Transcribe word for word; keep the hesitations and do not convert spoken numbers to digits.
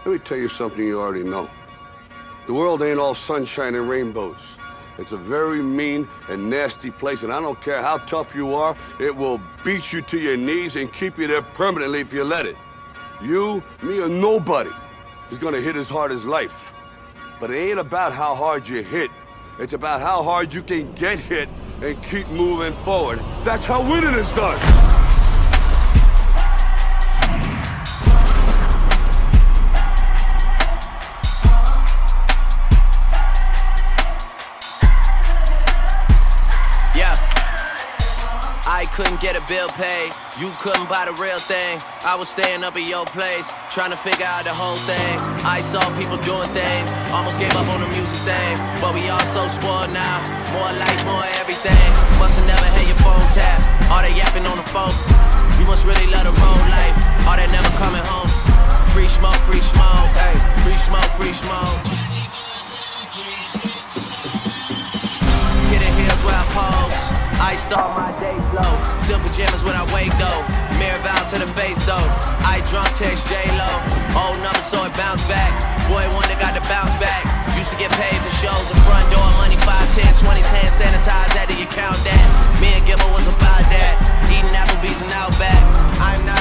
Let me tell you something you already know. The world ain't all sunshine and rainbows. It's a very mean and nasty place, and I don't care how tough you are, it will beat you to your knees and keep you there permanently if you let it. You, me, or nobody is gonna hit as hard as life. But it ain't about how hard you hit. It's about how hard you can get hit and keep moving forward. That's how winning is done. I couldn't get a bill paid, you couldn't buy the real thing. I was staying up at your place, trying to figure out the whole thing. I saw people doing things, almost gave up on the music thing. But we all so spoiled now, more life, more everything. Must've never had your phone tapped, all that yapping on the phone. You must really love the road life, all that never coming home. Free smoke, free smoke, hey, free smoke, free smoke. Hit the hills where I pose, I start my day slow. Silk pajamas when I wake though. Mirror vow to the face though. I drunk text J-Lo. Old number so it bounce back. Boy one that got to bounce back. Used to get paid for shows. The front door money five, ten, twenties, hand sanitized. After you count that. Me and Gibber was about that. Eating Applebee's and Outback. I'm not